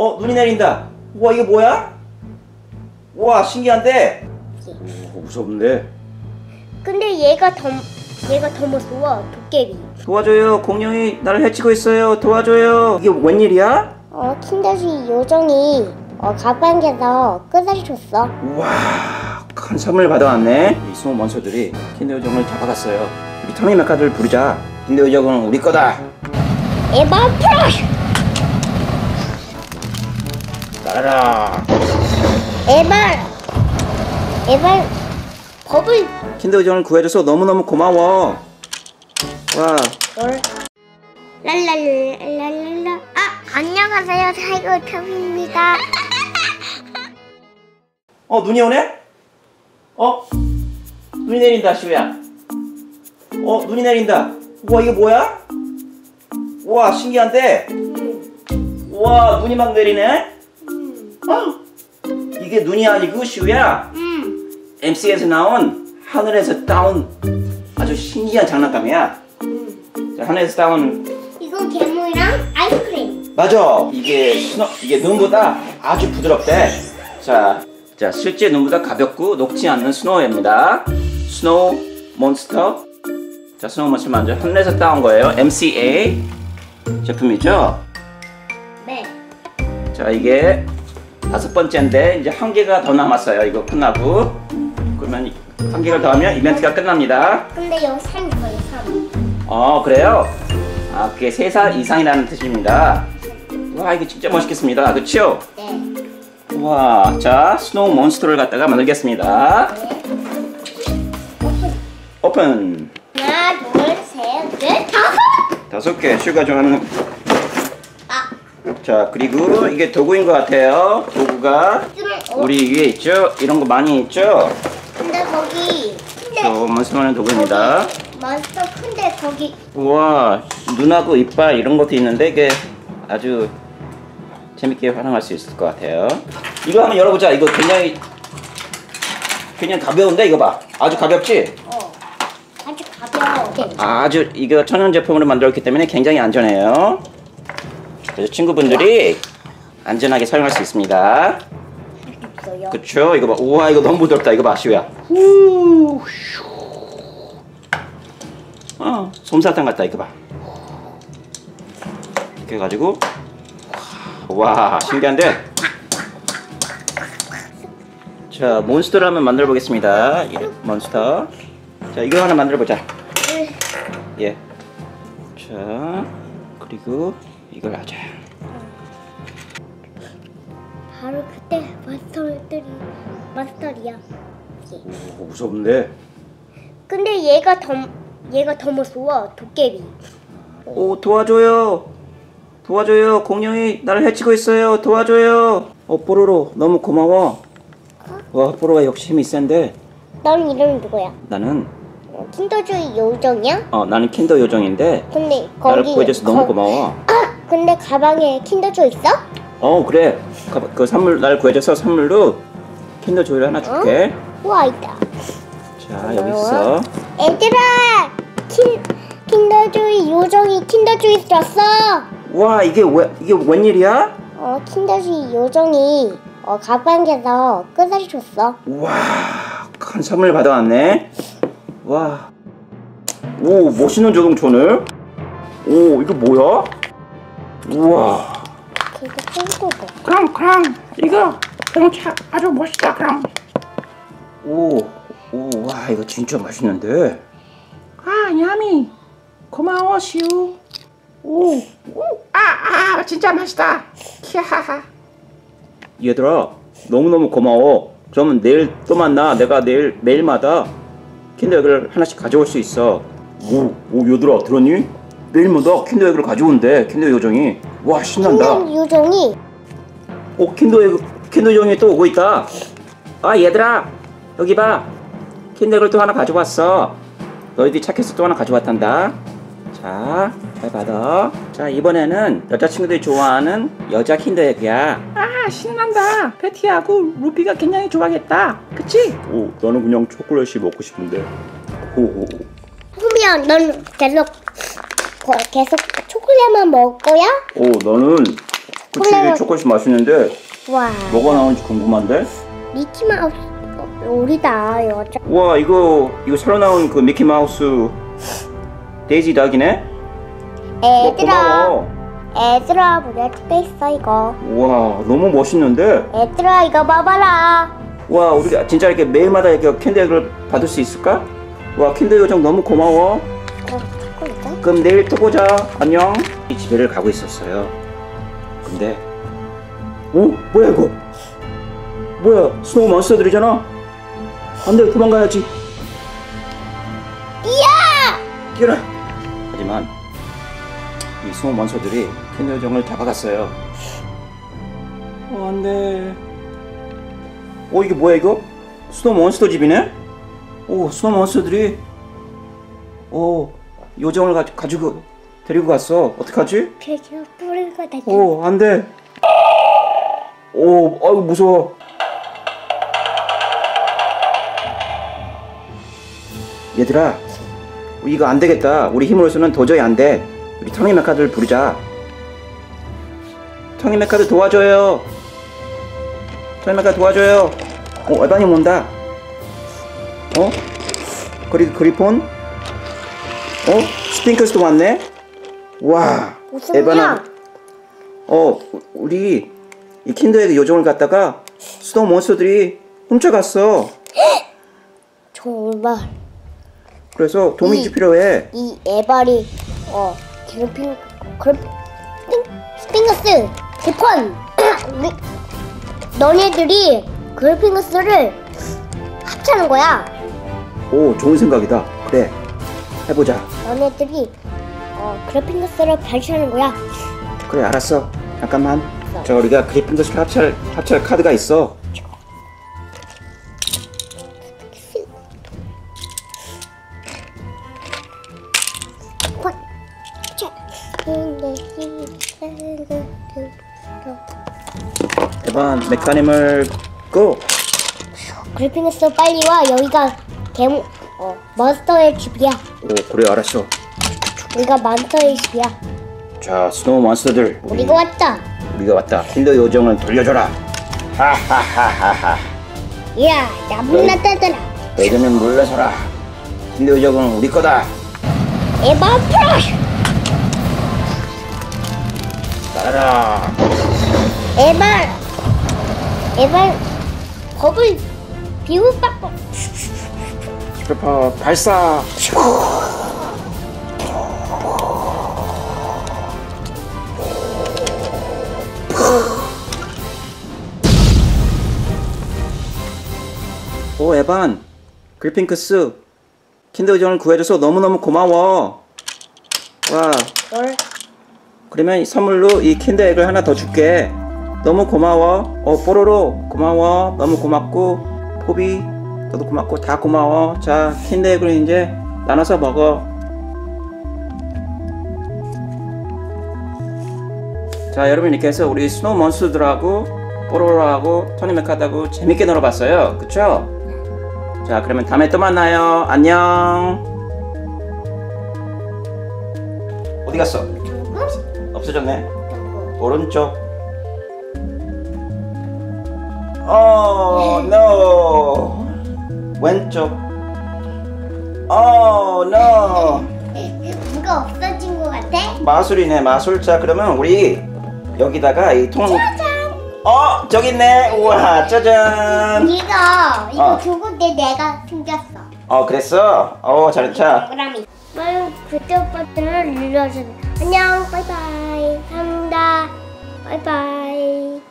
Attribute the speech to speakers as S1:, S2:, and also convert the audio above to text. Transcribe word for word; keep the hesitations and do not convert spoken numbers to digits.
S1: 어, 눈이 내린다. 우와, 이게 뭐야? 우와, 신기한데? 오, 무섭네.
S2: 근데 얘가 더 얘가 더 무서워. 도깨비.
S1: 도와줘요. 공룡이 나를 해치고 있어요. 도와줘요. 이게 웬일이야?
S2: 어, 킨더주의 요정이 어, 가방에서 끄다리 줬어.
S1: 우와, 큰 선물 받아왔네. 이 스노우 몬스터들이 킨더 요정을 잡아갔어요. 우리 터미 메카들 부르자. 킨더 요정은 우리 거다.
S2: 에바 프로쉬.
S1: 따라라.
S2: 에바 에바 버블.
S1: 킨더 요정을 구해줘서 너무너무 고마워. 와.
S2: 뭘? 랄랄랄랄랄라. 아, 안녕하세요. 타이거 탑입니다.
S1: 어, 눈이 오네? 어? 눈이 내린다, 시우야. 어, 눈이 내린다. 우와, 이게 뭐야? 우와, 신기한데? 우와, 눈이 막 내리네? 어? 이게 눈이 아니고, 시우야?
S2: 음.
S1: 엠씨에서 나온 하늘에서 따온 아주 신기한 장난감이야. 자, 하늘에서 따온.
S2: 이건 괴물이랑 아이스크림.
S1: 맞아. 이게 스노, 이게 눈보다 아주 부드럽대. 자, 자, 실제 눈보다 가볍고 녹지 않는 스노우입니다. 스노우 몬스터. 자, 스노우 몬스터 먼저 하늘에서 따온 거예요. 엠씨에이 제품이죠.
S2: 네.
S1: 자, 이게 다섯 번째인데 이제 한 개가 더 남았어요. 이거 끝나고. 그러면 한 개를 더 하면 이벤트가 끝납니다.
S2: 근데 여기 삼 있어요. 삼.
S1: 어, 그래요? 아, 그게 세 살 이상이라는 뜻입니다. 와, 이거 진짜 멋있겠습니다. 그쵸?
S2: 네.
S1: 와, 자, 스노우 몬스터를 갖다가 만들겠습니다.
S2: 네.
S1: 오픈.
S2: 하나, 둘, 셋, 넷, 다섯.
S1: 다섯 개, 슈가 좋아하는.
S2: 아.
S1: 자, 그리고 이게 도구인 것 같아요. 도구가 우리 위에 있죠? 이런 거 많이 있죠?
S2: 근데 거기 근데
S1: 저 몬스터는 도구입니다.
S2: 몬스터 큰데 거기
S1: 우와, 눈하고 이빨 이런 것도 있는데 이게 아주 재밌게 활용할 수 있을 것 같아요. 이거 한번 열어보자. 이거 굉장히 굉장히 가벼운데 이거 봐. 아주 가볍지?
S2: 어 아주 가벼워. 네.
S1: 아주 이거 천연 제품으로 만들었기 때문에 굉장히 안전해요. 그래서 친구분들이 안전하게 사용할 수 있습니다.
S2: 있어요.
S1: 그쵸? 이거 봐. 우와, 이거 너무 부드럽다. 이거 봐, 시우야. 후. 어, 솜사탕 같다. 이거 봐. 이렇게 해가지고. 와, 신기한데? 자, 몬스터를 한번 만들어 보겠습니다. 예, 몬스터. 자, 이거 하나 만들어 보자. 예. 자, 그리고 이걸 하자.
S2: 바로 그때 마스터들이 마스터리야.
S1: 오, 무섭네.
S2: 근데 얘가 더 얘가 더 무서워. 도깨비.
S1: 오, 도와줘요. 도와줘요. 공룡이 나를 해치고 있어요. 도와줘요. 어, 뽀로로 너무 고마워. 와, 뽀로가 역시 힘이 센데.
S2: 넌 이름이 누구야?
S1: 나는
S2: 어, 킨더주의 요정이야?
S1: 어 나는 킨더 요정인데
S2: 근데
S1: 나를
S2: 거기
S1: 구해줘서 너무
S2: 거-
S1: 고마워.
S2: 아, 근데 가방에 킨더주 있어?
S1: 어, 그래. 그, 그 선물 나를 구해줘서 선물로 킨더 조이를 하나 줄게.
S2: 우와, 있다.
S1: 자, 여기 있어.
S2: 얘들아! 킨, 킨더주의 요정이 킨더주의 줬어!
S1: 와, 이게 왜 이게 웬일이야?
S2: 어, 킨더주의 요정이 어, 가방에서 끄다리 줬어.
S1: 와, 큰 선물 받아왔네. 와, 오, 멋있는 자동차네. 오, 이거 뭐야? 우와.
S2: 그거 땡고 봐.
S3: 그럼 그럼 이거 자동차 아주 멋있다. 그럼
S1: 오, 오, 와, 이거 진짜 맛있는데.
S3: 아 야미 고마워 시우. 오아아 아, 진짜 맛있다. 키하하.
S1: 얘들아, 너무너무 고마워. 그러면 내일 또 만나. 내가 내일 매일마다 킨더에그를 하나씩 가져올 수 있어. 오, 오, 얘들아, 들었니? 매일마다 킨더에그를 가져온대. 킨더 요정이. 와, 신난다.
S2: 킨더 요정이
S1: 오, 킨더에그, 킨더 요정이 또 오고 있다. 아, 얘들아, 여기 봐. 킨더에그를 또 하나 가져왔어. 너희들이 착해서 또 하나 가져왔단다. 자, 잘 받아. 자, 이번에는 여자친구들이 좋아하는 여자 킨더에그야.
S3: 아 신난다. 패티하고 루피가 굉장히 좋아하겠다. 그치?
S1: 오, 나는 그냥 초콜릿이 먹고 싶은데. 오,
S2: 그러면 넌 계속 거- 계속 초콜릿만 먹을 거야?
S1: 오, 나는 그치,
S2: 콜라가-
S1: 초콜릿 맛있는데
S2: 와.
S1: 뭐가 나오는지 궁금한데?
S2: 미키마우스 어, 우리다 여자.
S1: 와, 이거 이거 새로 나온 그 미키마우스 데이지 닭이네? 와,
S2: 얘들아,
S1: 고마워.
S2: 얘들아, 뭐야 집에 있어 이거.
S1: 와, 너무 멋있는데?
S2: 얘들아, 이거 봐봐라.
S1: 와, 우리가 진짜 이렇게 매일마다 이렇게 캔디를 받을 수 있을까? 와, 캔디 요정 너무 고마워.
S2: 어, 초콜릿?
S1: 그럼 내일 또 보자. 안녕. 이 집에를 가고 있었어요. 근데 오, 뭐야 이거? 뭐야, 스노우 몬스터들이잖아. 안돼, 도망가야지.
S2: 이야!
S1: 뛰어라. 하지만 이 스노우 몬스터들이 캔디 요정을 잡아갔어요. 어, 안돼. 오, 이게 뭐야 이거? 스노우 몬스터 집이네? 오, 스노우 몬스터들이 오, 요정을 가, 가지고 데리고 갔어. 어떡하지?
S2: 그래서 뿌린 거다.
S1: 오, 안돼. 오, 아이고 무서워. 얘들아, 이거 안 되겠다. 우리 힘으로서는 도저히 안 돼. 우리 토니 메카드를 부르자. 토니 메카드 도와줘요. 토니 메카드 도와줘요. 어, 에반이 온다. 어? 그리고 그리폰? 어? 스핑크스도 왔네? 와,
S2: 무슨
S1: 에바나.
S2: 야?
S1: 어, 우- 우리 이 킨더에그 요정을 갖다가 스노우 몬스터들이 훔쳐갔어.
S2: 정말
S1: 그래서 도움이
S2: 이-
S1: 필요해.
S2: 이 에바리 어 괴롭힌 그룹 스핑거스 대펀 우리 너네들이 그룹핑거스를 합치는 거야.
S1: 오, 좋은 생각이다. 그래, 해보자.
S2: 너네들이 어 그룹핑거스를 발견하는 거야.
S1: 그래, 알았어. 잠깐만. 저 우리가 그리핀더스 합찰 합찰 카드가 있어.
S2: 펀. 자.
S1: 에반 메카니멀 고.
S2: 그룹핑거스 빨리 와. 여기가 개모 어 몬스터의 집이야.
S1: 오, 그래, 알았어.
S2: 여기가 몬스터의 집이야.
S1: 자, 스노우 몬스터들, 우리,
S2: 우리가 왔다.
S1: 우리가 왔다. 킨더 요정을 돌려줘라. 하하하하하.
S2: 야, 나쁜
S1: 네.
S2: 나타들아.
S1: 너희는 물러서라. 킨더 요정은 우리 거다.
S2: 에바 프라시.
S1: 따라라.
S2: 에바 에바 버블 비우박고.
S1: 슈퍼 발사. 오, 에반, 그리핑크스, 킨더 요정을 구해줘서 너무너무 고마워. 와,
S2: 뭘?
S1: 그러면 이 선물로 이 킨더 액을 하나 더 줄게. 너무 고마워. 어, 뽀로로 고마워. 너무 고맙고, 포비 너도 고맙고, 다 고마워. 자, 킨더 액을 이제 나눠서 먹어. 자, 여러분, 이렇게 해서 우리 스노우 몬스터들하고 뽀로로하고 토니 메카드하고 재밌게 놀아봤어요. 그쵸? 자, 그러면 다음에 또 만나요. 안녕. 어디 갔어? 없어졌네. 오른쪽. Oh no. 왼쪽. Oh no.
S2: 누가 없어진 것 같아?
S1: 마술이네, 마술. 자, 그러면 우리 여기다가 이 통. 어, 저기 있네. 우와, 짜잔.
S2: 이거 이거
S1: 어.
S2: 두고 내 내가 숨겼어.
S1: 어, 그랬어? 어, 잘했다.
S2: 동그라미. 빨리 구독 버튼을 눌러주세요. 안녕, 바이바이. 감사합니다. 바이바이.